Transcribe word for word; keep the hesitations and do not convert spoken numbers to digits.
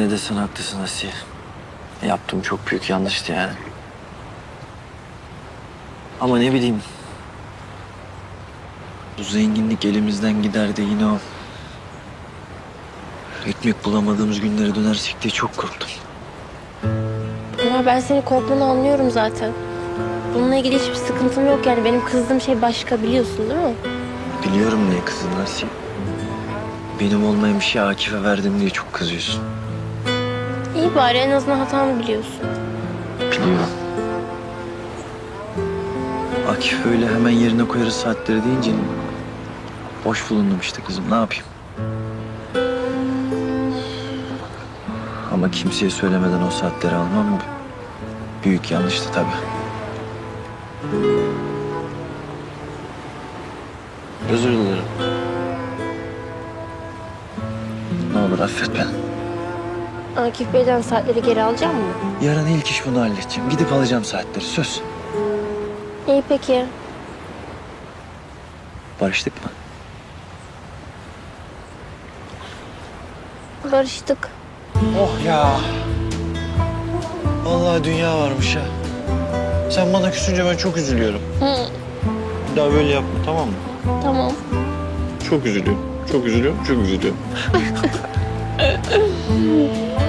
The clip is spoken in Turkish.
ne desen haklısın Asiye. Yaptığım çok büyük yanlıştı yani. Ama ne bileyim. Bu zenginlik elimizden gider de yine o ekmek bulamadığımız günlere dönersek diye çok korktum. Ömer, ben senin korkmanı anlıyorum zaten. Bununla ilgili hiçbir sıkıntım yok yani. Benim kızdığım şey başka, biliyorsun değil mi? Biliyorum niye kızdın Asiye. Benim olmayan bir şey Akif'e verdim diye çok kızıyorsun. İyi bari, en azından hatamı biliyorsun. Biliyorum. Akif öyle hemen yerine koyarız saatleri deyince boş bulundum işte kızım, ne yapayım? Ama kimseye söylemeden o saatleri almam büyük yanlıştı tabii. Özür dilerim. Ne olur affet beni. Akif Bey'den saatleri geri alacak mı? Yarın ilk iş bunu halledeceğim. Gidip alacağım saatleri, söz. İyi peki. Barıştık mı? Barıştık. Oh ya. Vallahi dünya varmış ha. Sen bana küsünce ben çok üzülüyorum. Hı, Bir daha böyle yapma, tamam mı? tamam. Çok üzülüyorum. Çok üzülüyorum. Çok üzülüyorum.